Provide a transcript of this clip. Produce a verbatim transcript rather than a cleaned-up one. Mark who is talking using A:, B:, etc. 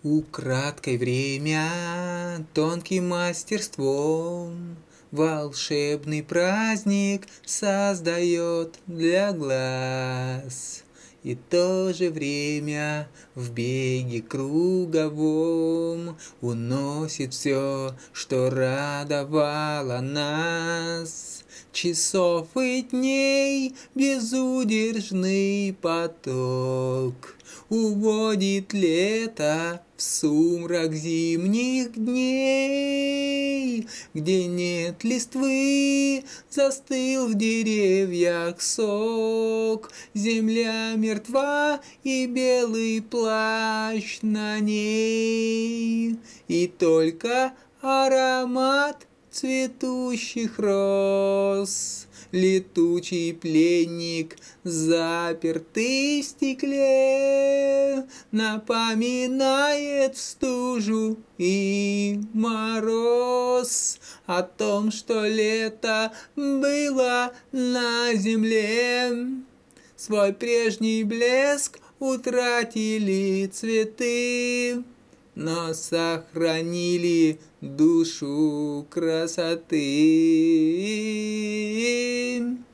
A: Украдкой время тонким мастерством волшебный праздник создает для глаз. И то же время в беге круговом уносит все, что радовало нас. Часов и дней безудержный поток уводит лето в сумрак зимних дней, где нет листвы, застыл в деревьях сок, земля мертва и белый плащ на ней, и только аромат цветущих роз. Летучий пленник, запертый в стекле, напоминает стужу и мороз о том, что лето было на земле. Свой прежний блеск утратили цветы, но сохранили душу красоты.